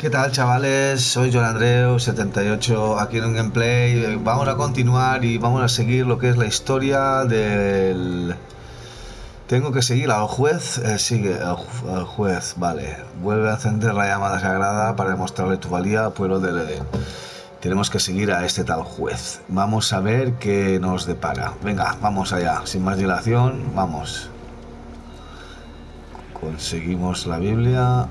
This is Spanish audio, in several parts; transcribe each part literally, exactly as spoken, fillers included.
¿Qué tal, chavales? Soy Joan Andreu setenta y ocho aquí en un gameplay. Vamos a continuar y vamos a seguir lo que es la historia del... Tengo que seguir al juez. Eh, sigue al, ju al juez, vale. Vuelve a encender la llamada sagrada para demostrarle tu valía al pueblo del Edén. Tenemos que seguir a este tal juez. Vamos a ver qué nos depara. Venga, vamos allá. Sin más dilación, vamos. Conseguimos la Biblia.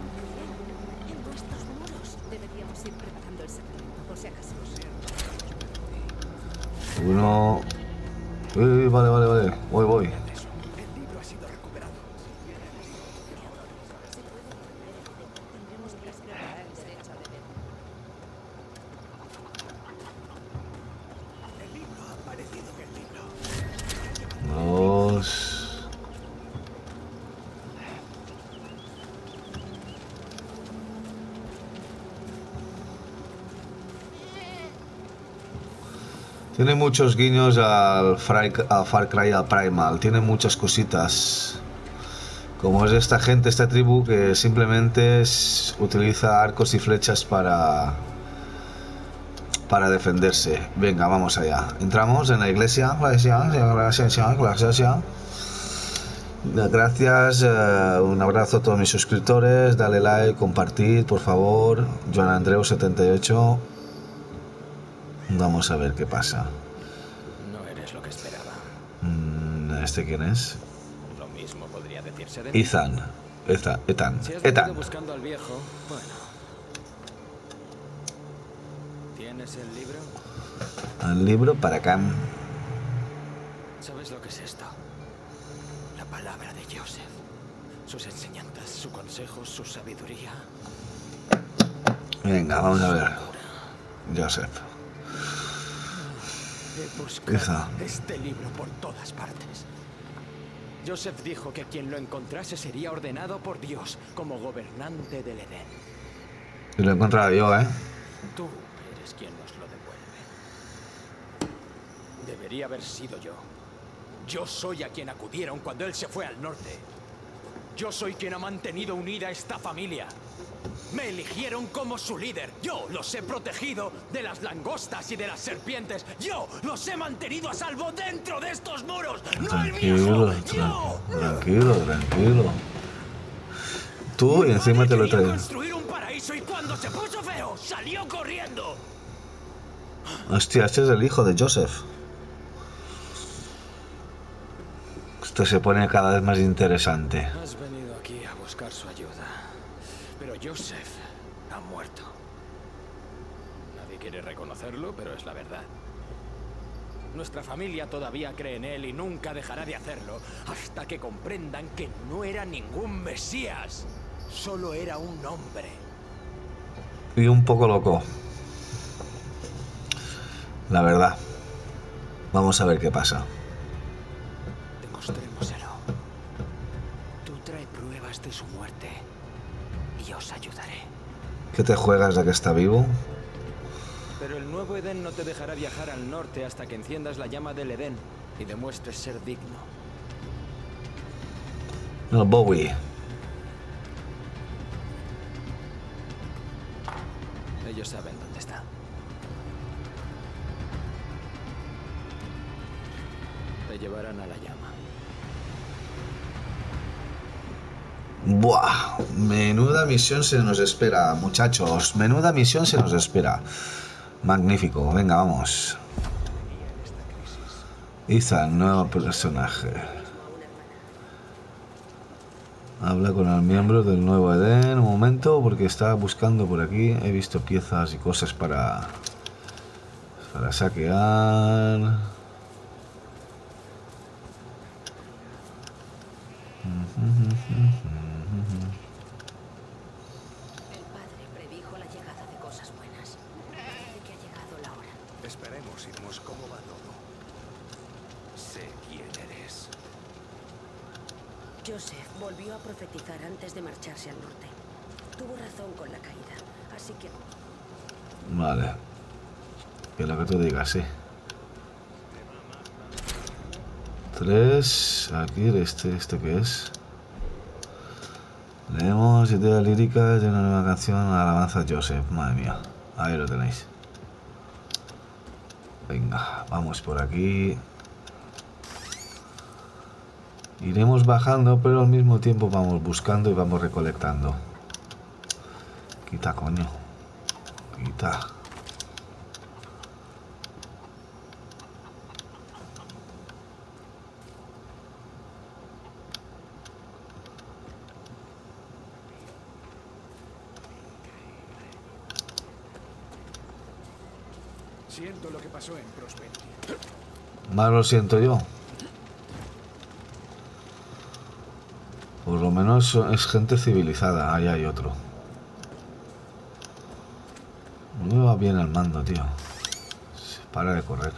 Uno... Uy, vale, vale, vale. Voy, voy. Dos... Tiene muchos guiños al, Fry, al Far Cry, al Primal. Tiene muchas cositas. Como es esta gente, esta tribu que simplemente es, utiliza arcos y flechas para para defenderse. Venga, vamos allá. Entramos en la iglesia. Gracias. Uh, un abrazo a todos mis suscriptores. Dale like, compartid, por favor. Joan Andreu setenta y ocho. Vamos a ver qué pasa. No eres lo que esperaba. ¿Este quién es? Lo mismo podría decirse de mí. Ethan. Ethan. Ethan. Si has Ethan. buscando al viejo, bueno. ¿Tienes el libro? El libro para acá. ¿Sabes lo que es esto? La palabra de Joseph. Sus enseñanzas, su consejo, su sabiduría. Venga, vamos a ver. Joseph. He buscado este libro por todas partes. Joseph dijo que quien lo encontrase sería ordenado por Dios como gobernante del Edén. Y lo he encontrado yo, ¿eh? Tú eres quien nos lo devuelve. Debería haber sido yo. Yo soy a quien acudieron cuando él se fue al norte. Yo soy quien ha mantenido unida a esta familia. Me eligieron como su líder. Yo los he protegido de las langostas y de las serpientes. Yo los he mantenido a salvo dentro de estos muros. Tranquilo, ¡No el viejo! ¡Yo! tranquilo, tranquilo. Tú y encima te lo he traído. Construir un paraíso y cuando se puso feo salió corriendo. Hostia, este es el hijo de Joseph. Esto se pone cada vez más interesante. Has venido aquí a buscar su ayuda. Pero Joseph ha muerto. Nadie quiere reconocerlo, pero es la verdad. Nuestra familia todavía cree en él y nunca dejará de hacerlo hasta que comprendan que no era ningún mesías. Solo era un hombre. Y un poco loco. La verdad. Vamos a ver qué pasa. Demostrémoselo. Tú trae pruebas de su muerte. Y os ayudaré. ¿Qué te juegas de que está vivo? Pero el nuevo Edén no te dejará viajar al norte hasta que enciendas la llama del Edén y demuestres ser digno. No, Bowie. Ellos saben dónde está. Te llevarán a la llama. Buah, menuda misión se nos espera, muchachos. Menuda misión se nos espera. Magnífico, venga, vamos. Ethan, nuevo personaje. Habla con el miembro del nuevo Edén. Un momento, porque estaba buscando por aquí. He visto piezas y cosas para... Para saquear. Esperemos, iremos cómo va todo. Sé quién eres. Joseph volvió a profetizar antes de marcharse al norte. Tuvo razón con la caída, así que... Vale. Que lo que tú digas, sí. Tres. Aquí, este, ¿este qué es? Tenemos ideas líricas de una nueva canción, alabanza a Joseph. Madre mía, ahí lo tenéis. Venga, vamos por aquí. Iremos bajando, pero al mismo tiempo vamos buscando y vamos recolectando. Quita, coño. Quita. Siento lo que pasó en Prosperity. Más lo siento yo. Por lo menos es gente civilizada. Ahí hay otro. No me va bien el mando, tío. Para de correr.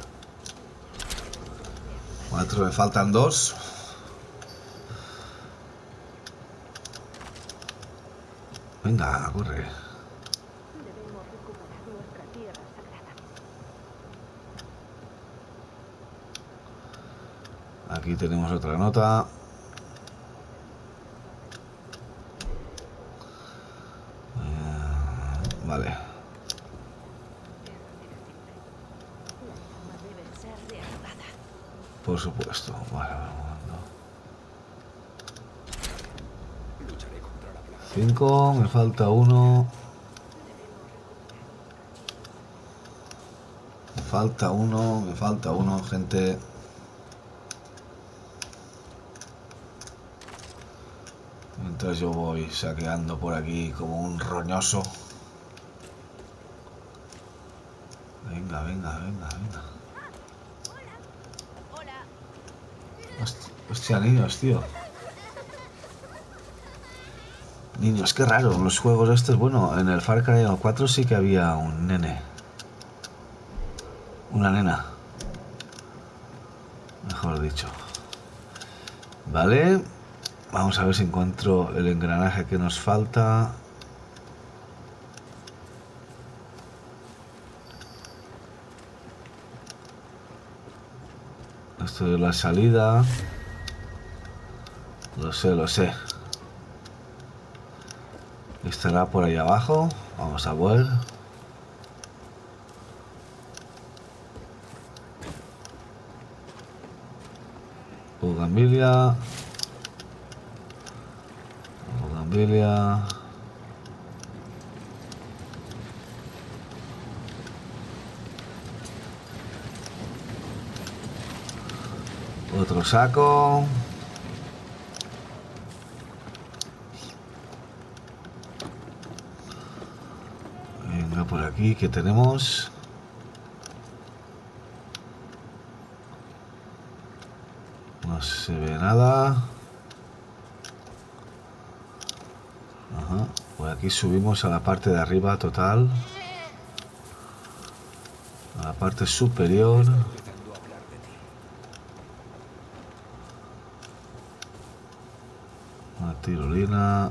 Cuatro, me faltan dos. Venga, corre. Aquí tenemos otra nota. Eh, vale. Por supuesto. Vale, vale, cinco, me falta uno. Me falta uno, me falta uno, gente. Mientras yo voy saqueando por aquí como un roñoso. Venga, venga, venga, venga. Hostia, hostia, niños, tío. Niños, qué raro. En los juegos estos, bueno, en el Far Cry cuatro sí que había un nene. Una nena. Mejor dicho. Vale. Vamos a ver si encuentro el engranaje que nos falta. Esto es la salida. Lo sé, lo sé. Estará por ahí abajo. Vamos a ver. Bugambilia. Bugambilia. Otro saco. Venga, por aquí, ¿qué tenemos? No se ve nada. Ajá. Por aquí subimos a la parte de arriba total. A la parte superior. Una tirolina.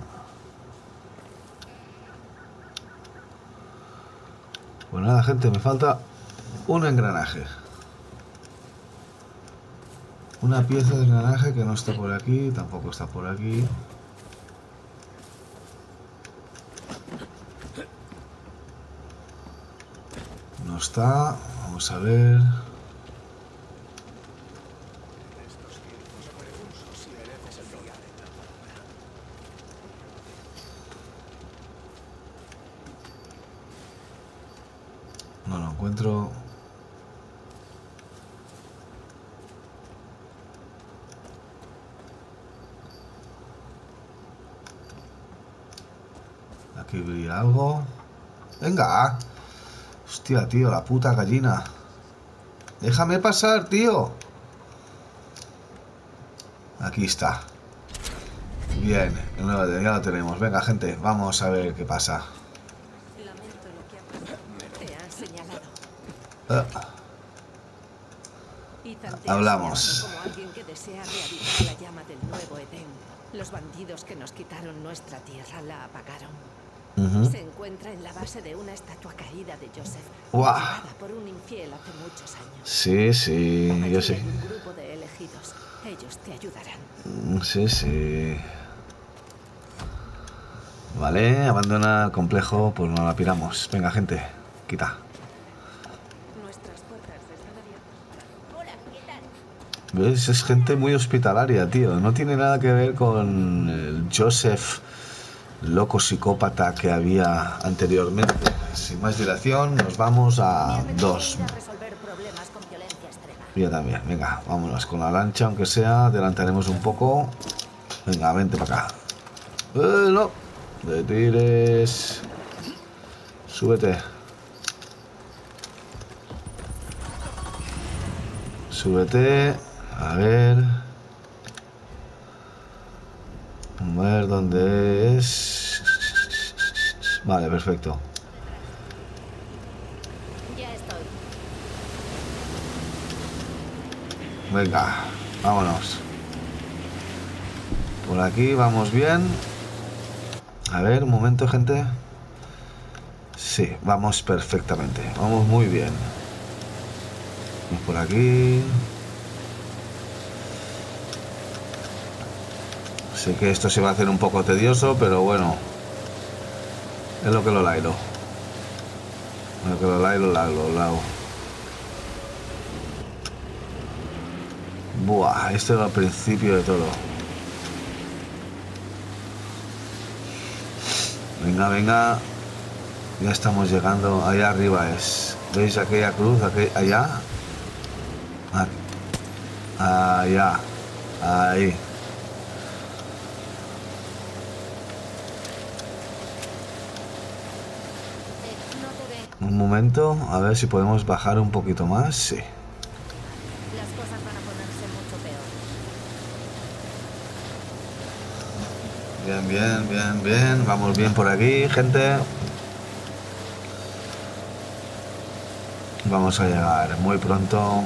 Pues nada, gente, me falta un engranaje. Una pieza de engranaje que no está por aquí, tampoco está por aquí. No está. Vamos a ver. No lo encuentro. Aquí brilla algo. Venga. Hostia, tío, la puta gallina. Déjame pasar, tío. Aquí está. Bien, ya lo tenemos. Venga, gente, vamos a ver qué pasa. Lamento lo que ha pasado. Te han señalado. Ah, Ethan te ha hablamos. señalado como alguien que desea reavivar la llama del nuevo Edén. Los bandidos que nos quitaron nuestra tierra la apagaron. Uh-huh. Se encuentra en la base de una estatua caída de Joseph, Guau. llevada por un infiel hace muchos años. Sí, sí, Allí yo sé. hay un grupo de elegidos. Ellos te ayudarán. Mm, sí, sí. Vale, abandona el complejo, pues no la piramos. Venga, gente, quita. Nuestras puertas están abiertas. Hola, ¿qué tal? ¿Ves? Es gente muy hospitalaria, tío. No tiene nada que ver con el Joseph loco psicópata que había anteriormente. Sin más dilación, nos vamos a dos. Yo también, venga, vámonos con la lancha, aunque sea, adelantaremos un poco. Venga, vente para acá. Eh, no, te tires. Súbete. Súbete. A ver. A ver dónde es. Vale, perfecto. Ya estoy. Venga, vámonos. Por aquí vamos bien. A ver, un momento, gente. Sí, vamos perfectamente. Vamos muy bien. Vamos por aquí. Sé que esto se va a hacer un poco tedioso, pero bueno. Es lo que lo lailo. Lo que lo lailo, lo lailo, lao. Buah, esto era el principio de todo. Venga, venga. Ya estamos llegando. Allá arriba es. ¿Veis aquella cruz? Aqu allá. Allá. Ahí. Un momento. A ver si podemos bajar un poquito más. Sí. Las cosas van a ponerse mucho peor. Bien, bien, bien, bien. Vamos bien por aquí, gente. Vamos a llegar muy pronto.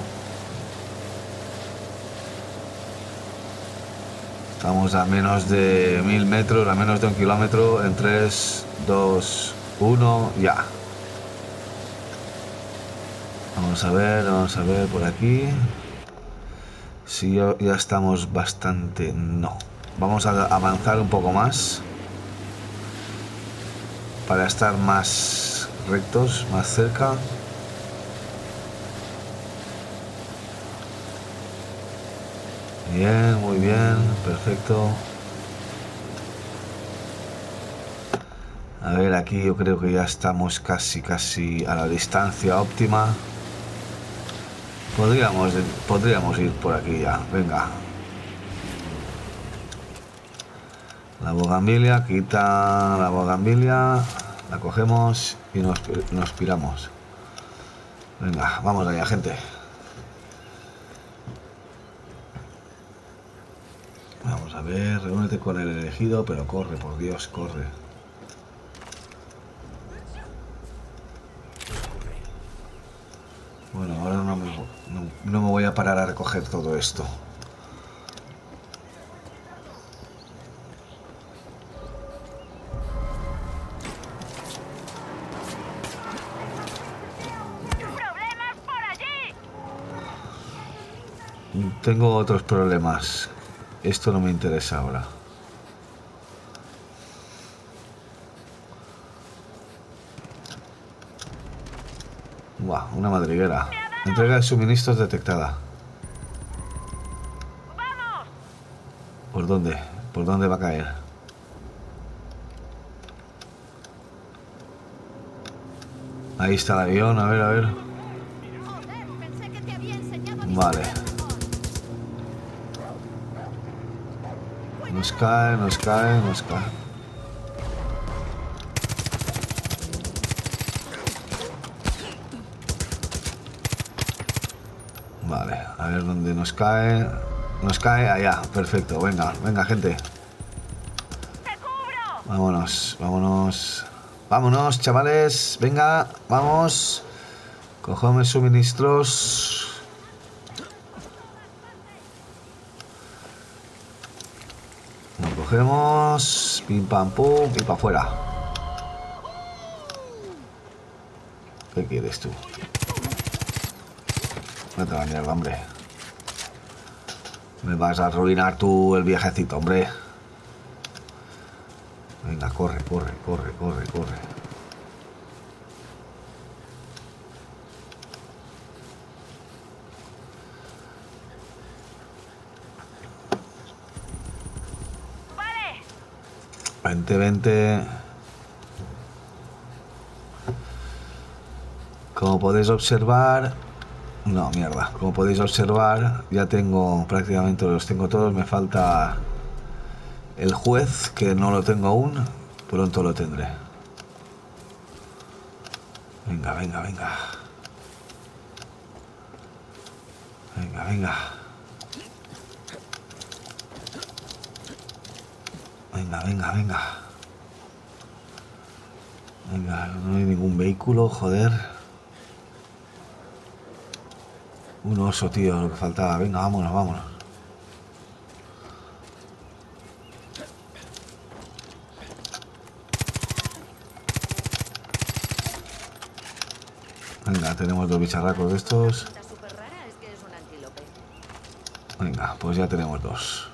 Estamos a menos de mil metros, a menos de un kilómetro. En tres, dos, uno, ya. Vamos a ver, vamos a ver por aquí. Si ya, ya estamos bastante... No. Vamos a avanzar un poco más. Para estar más rectos, más cerca. Bien, muy bien, perfecto. A ver, aquí yo creo que ya estamos casi, casi a la distancia óptima. Podríamos, podríamos ir por aquí ya, venga. La bugambilia, quita la bugambilia, la cogemos y nos, nos piramos. Venga, vamos allá, gente. Vamos a ver, reúnete con el elegido, pero corre, por Dios, corre. Bueno, ahora no me, no, no me voy a parar a recoger todo esto. ¡Problemas por allí! Tengo otros problemas. Esto no me interesa ahora. Buah, una madriguera. Entrega de suministros detectada. ¡Vamos! ¿Por dónde? ¿Por dónde va a caer? Ahí está el avión, a ver, a ver. Joder, pensé que te había enseñado a Vale. disparar mejor. Nos cae, nos cae, nos cae. Vale, a ver dónde nos cae. Nos cae allá, perfecto. Venga, venga, gente. ¡Te cubro! Vámonos, vámonos. Vámonos, chavales. Venga, vamos. Cogemos suministros. Lo cogemos. Pim pam pum y para afuera. ¿Qué quieres tú? Vete a la mierda, hombre. Me vas a arruinar tú el viajecito, hombre. Venga, corre, corre, corre, corre, corre. Vale. Vente, vente. Como podéis observar... No, mierda. Como podéis observar, ya tengo prácticamente los tengo todos. Me falta el juez, que no lo tengo aún. Pronto lo tendré. Venga, venga, venga. Venga, venga. Venga, venga, venga. Venga, no hay ningún vehículo, joder. Un oso, tío, lo que faltaba. Venga, vámonos, vámonos. Venga, tenemos dos bicharracos de estos. La super rara es que es un antílope. Venga, pues ya tenemos dos.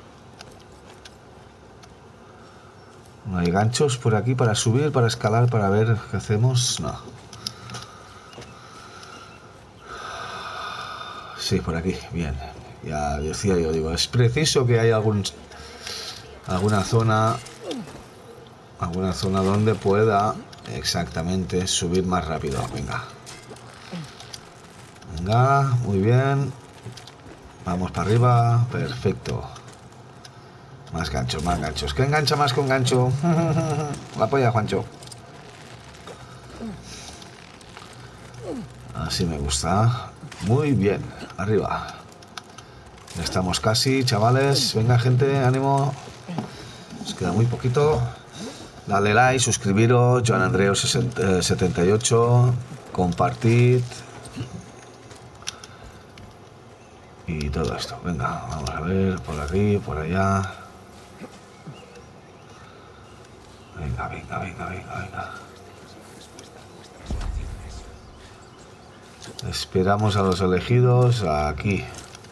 No hay ganchos por aquí para subir, para escalar, para ver qué hacemos. No. Sí, por aquí, bien. Ya decía yo, digo, es preciso que haya algún alguna zona alguna zona donde pueda exactamente subir más rápido. Venga. Venga, muy bien. Vamos para arriba, perfecto. Más ganchos, más ganchos. ¿Qué engancha más con gancho? La polla, Juancho. Así me gusta. Muy bien, arriba. Ya estamos casi, chavales. Venga, gente, ánimo. Nos queda muy poquito. Dale like, suscribiros. Joan Andreu setenta y ocho. Compartid. Y todo esto. Venga, vamos a ver. Por aquí, por allá. Venga, venga, venga, venga, venga. Esperamos a los elegidos aquí.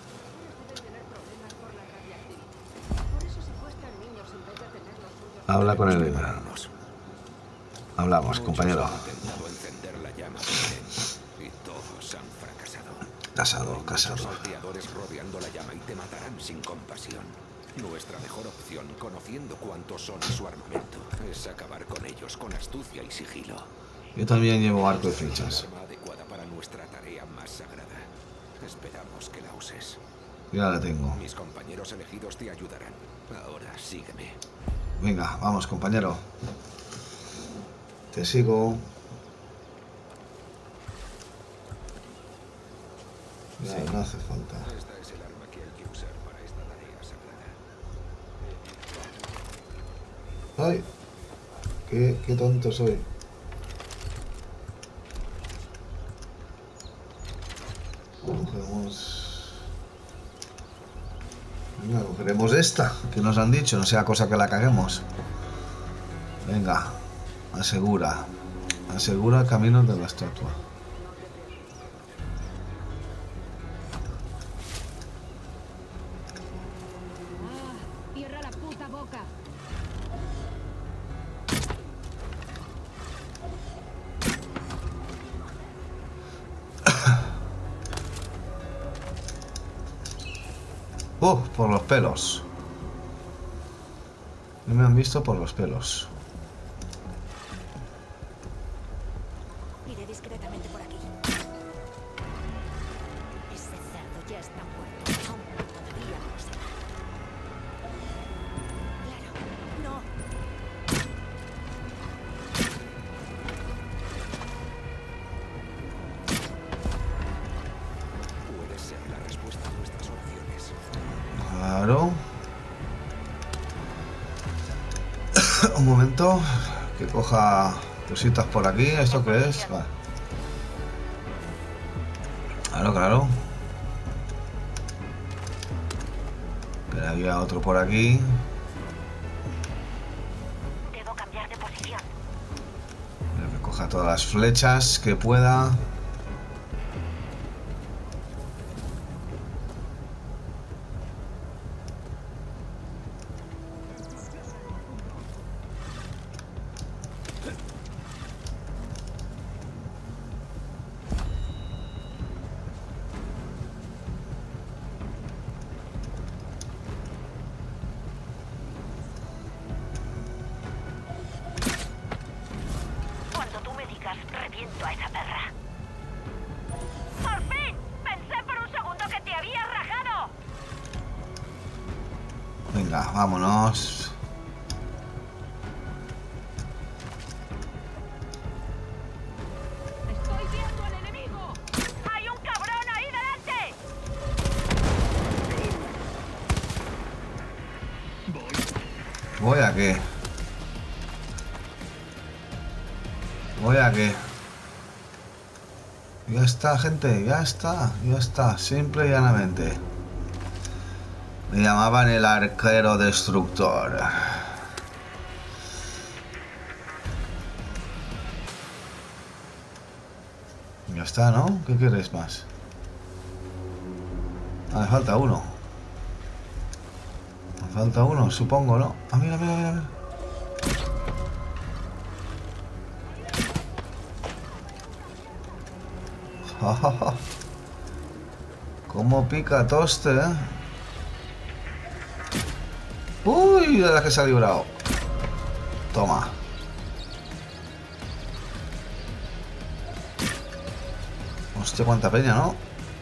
Habla con él. Hablamos, compañero. Casado, casado. Salteadores rodeando la llama y te matarán sin compasión. Nuestra mejor opción, conociendo cuántos son y su armamento, es acabar con ellos con astucia y sigilo. Yo también llevo arco y flechas. Arma adecuada para nuestra tarea más sagrada. Esperamos que la uses. Ya la tengo. Mis compañeros elegidos te ayudarán. Ahora sígueme. Venga, vamos, compañero. Te sigo. Ya, no hace falta. Esta es el arma que hay que usar para esta tarea sagrada. Ay, qué, qué tonto soy. Cogemos. Venga, cogeremos esta que nos han dicho, no sea cosa que la caguemos. Venga, asegura. Asegura caminos de la estatua. Cierra la puta boca. Uh, por los pelos. No me han visto por los pelos. Iré discretamente por aquí. Ese cerdo ya está muerto. Aunque todavía no lo sé. Claro, no. Puede ser la respuesta a nuestras oraciones. Claro. Un momento. Que coja cositas por aquí. ¿Esto qué es? Vale. Claro, claro. Pero había otro por aquí. Debo cambiar de posición. Que coja todas las flechas que pueda. puertas, reviento a esa perra. ¡Por fin! Pensé por un segundo que te habías rajado. Venga, vámonos. ¡Estoy viendo al enemigo! ¡Hay un cabrón ahí delante! Voy a qué. Voy a qué. Ya está, gente, ya está, ya está, simple y llanamente. Me llamaban el arquero destructor. Ya está, ¿no? ¿Qué quieres más? Ah, me falta uno. Me falta uno, supongo, ¿no? Ah, mira, mira, mira, mira. Cómo pica toste, ¿eh? Uy, de la que se ha librado. Toma. Hostia, cuánta peña, ¿no?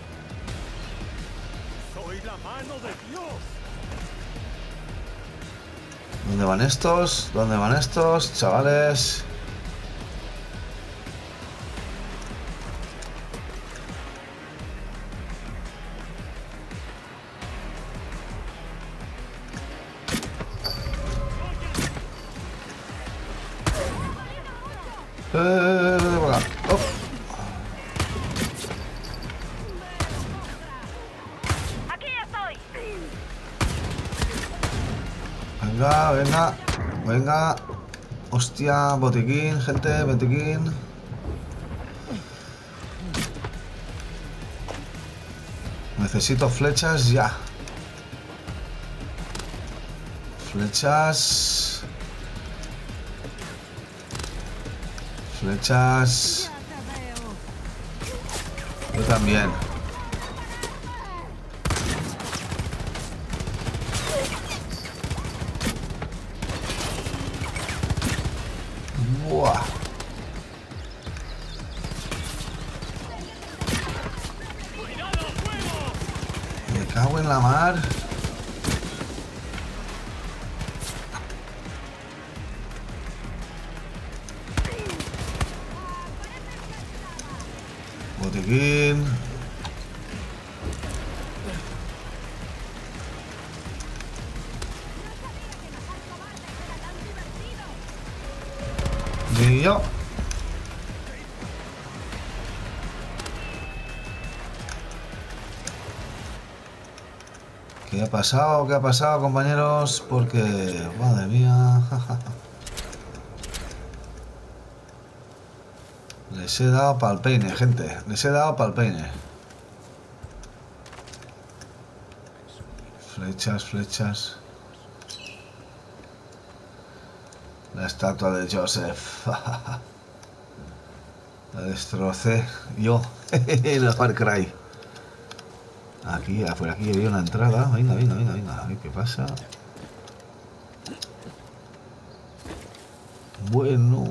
Soy la mano de Dios. ¿Dónde van estos? ¿Dónde van estos, chavales? Eh, por acá. Oh. ¡Aquí estoy! Venga, venga, venga. Hostia, botiquín, gente, botiquín. Necesito flechas ya. Flechas. Flechas. Yo también. Buah. Me cago en la mar. Botiquín. Ni yo. ¿Qué ha pasado? ¿Qué ha pasado, compañeros? Porque, madre mía. Les he dado pa'l peine, gente. Les he dado pa'l peine. Flechas, flechas. La estatua de Joseph. La destrocé yo. El Far Cry. Aquí, por aquí había una entrada. Venga, venga, venga, venga. A ver qué pasa. Bueno.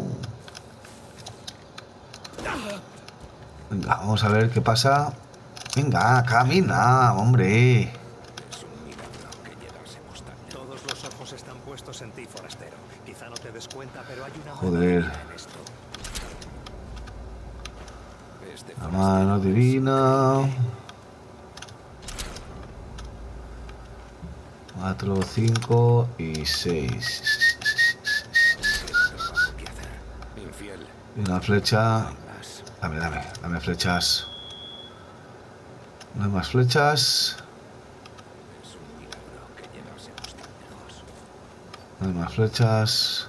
Venga, vamos a ver qué pasa. Venga, camina, hombre. Es un milagro que llegásemos tan lejos. Todos los ojos están puestos en ti, forastero. Quizá no te des cuenta, pero hay una Joder. mano en esto. Este La mano divina. Cuatro, cinco y seis. Infiel. Y una flecha. Más. Dame, dame, dame flechas. No hay más flechas. Es un milagro que llegásemos tan lejos. No hay más flechas.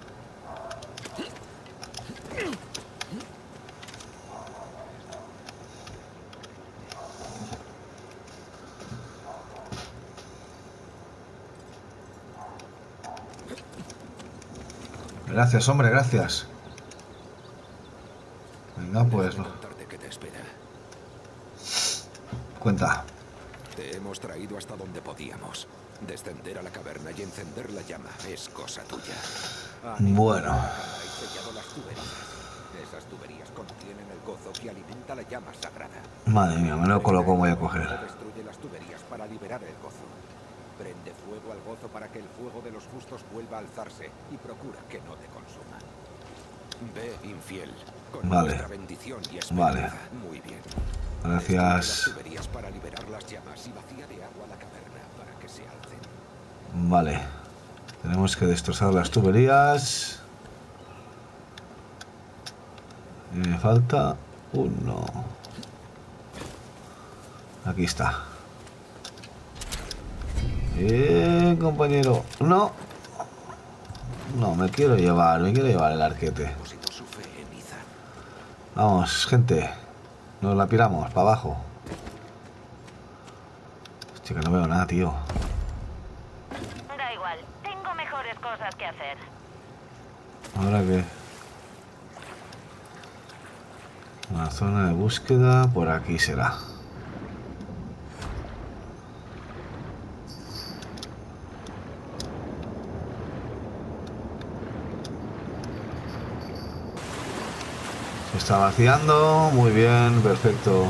Gracias, hombre, gracias. Venga, pues. Contarte qué te espera. Cuenta. Te hemos traído hasta donde podíamos. Descender a la caverna y encender la llama es cosa tuya. Bueno. Hay sellado las tuberías. Esas tuberías tuberías contienen el gozo que alimenta la llama sagrada. Madre mía, me lo coloco, voy a coger. Destruye las tuberías para liberar el gozo. Prende fuego al gozo para que el fuego de los justos vuelva a alzarse y procura que no te consuma. Ve, infiel, con Vale. nuestra bendición y esperanza. Vale. Muy bien. Gracias. Las tuberías para liberar las llamas y vacía de agua la caverna para que se alcen. Vale. Tenemos que destrozar las tuberías. Y me falta uno. Aquí está. Bien, compañero. No. No, me quiero llevar, me quiero llevar el arquete. Depositó su fe en Izan. Vamos, gente. Nos la piramos, para abajo. Hostia, que no veo nada, tío. Da igual, tengo mejores cosas que hacer. Ahora que... Una zona de búsqueda, por aquí será. Se está vaciando, muy bien, perfecto.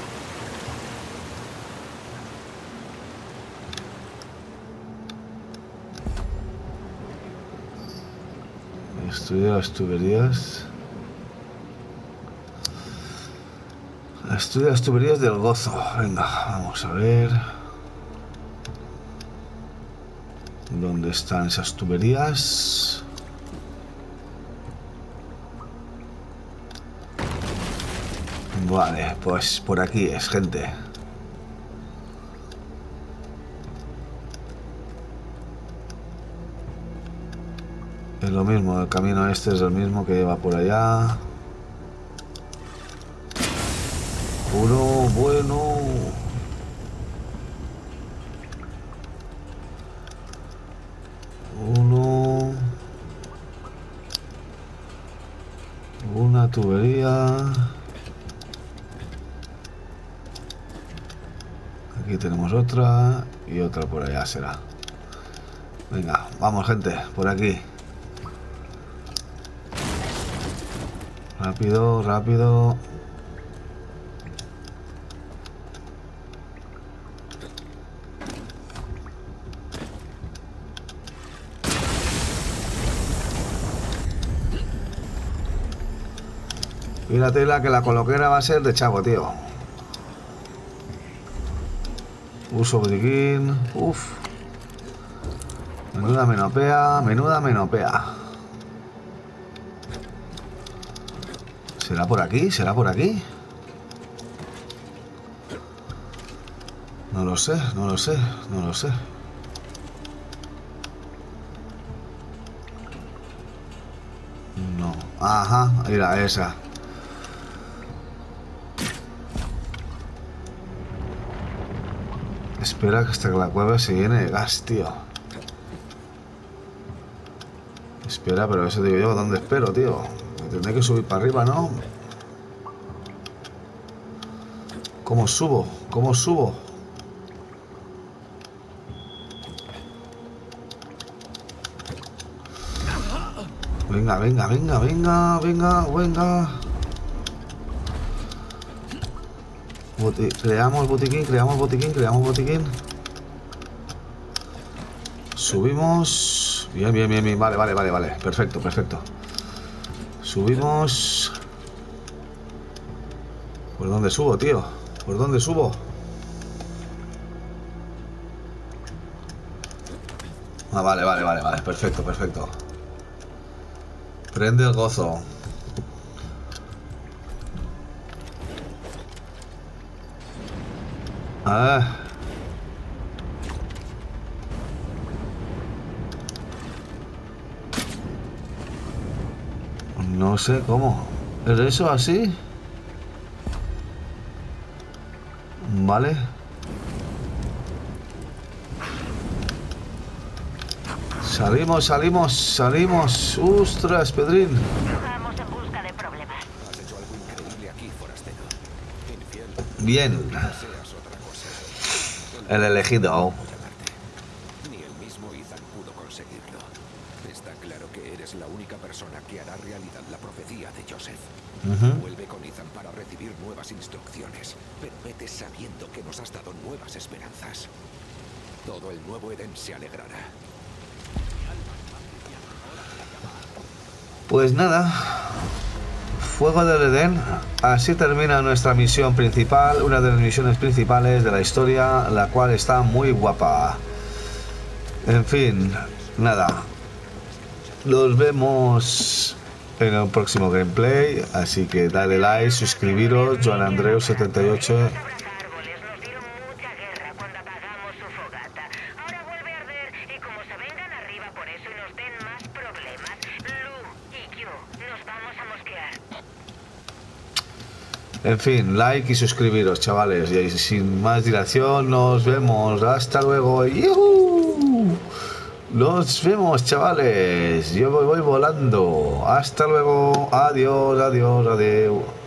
Estudia las tuberías. Estudia las tuberías del gozo. Venga, vamos a ver. ¿Dónde están esas tuberías? Vale, pues por aquí es, gente. Es lo mismo, el camino este es el mismo que lleva por allá. Uno, bueno. Uno. Una tubería. Aquí tenemos otra y otra por allá será. Venga, vamos, gente, por aquí. Rápido, rápido. Mírate la que la coloquera va a ser de chavo, tío. Uso botiquín. Uf. Menuda menopea, menuda menopea. ¿Será por aquí? ¿Será por aquí? No lo sé, no lo sé, no lo sé. No. Ajá, mira esa. Espera que hasta que la cueva se llene de gas, tío. Espera, pero eso digo yo, ¿dónde espero, tío? Me tendré que subir para arriba, ¿no? ¿Cómo subo? ¿Cómo subo? Venga, venga, venga, venga, venga, venga. Boti- creamos botiquín, creamos botiquín, creamos botiquín. Subimos. Bien, bien, bien, bien. Vale, vale, vale, vale. Perfecto, perfecto. Subimos. ¿Por dónde subo, tío? ¿Por dónde subo? Ah, vale, vale, vale, vale. Perfecto, perfecto. Prende el gozo. Ah. No sé cómo. ¿Es eso así? Vale. Salimos, salimos, salimos. ¡Ostras, Pedrín! Vamos en busca de problemas. Has hecho algo increíble aquí, forastero. Infiel. Bien. Deseas otra cosa. El elegido. Llamarte. Ni el mismo Ethan pudo conseguirlo. Está claro que eres la única persona que hará realidad la profecía de Joseph. Joseph. Uh-huh. Vuelve con Ethan para recibir nuevas instrucciones, pero vete sabiendo que nos has dado nuevas esperanzas. Todo el nuevo Edén se alegrará. Pues nada, Fuego del Edén, así termina nuestra misión principal, una de las misiones principales de la historia, la cual está muy guapa. En fin, nada, nos vemos en el próximo gameplay, así que dale like, suscribiros, Joan Andreu setenta y ocho. Árboles nos dieron mucha guerra cuando apagamos su fogata. Ahora vuelve a arder y como se vengan arriba por eso y nos den más problemas, Lu y yo nos vamos a mosquear. En fin, like y suscribiros, chavales, y sin más dilación nos vemos, hasta luego. ¡Yuhu! Nos vemos, chavales, yo voy volando, hasta luego, adiós, adiós, adiós.